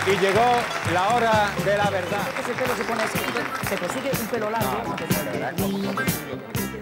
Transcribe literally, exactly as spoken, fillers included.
Y llegó la hora de la verdad. Ese pelo se pone así, se te sigue un pelo largo. No, no, de verdad, ¿cómo?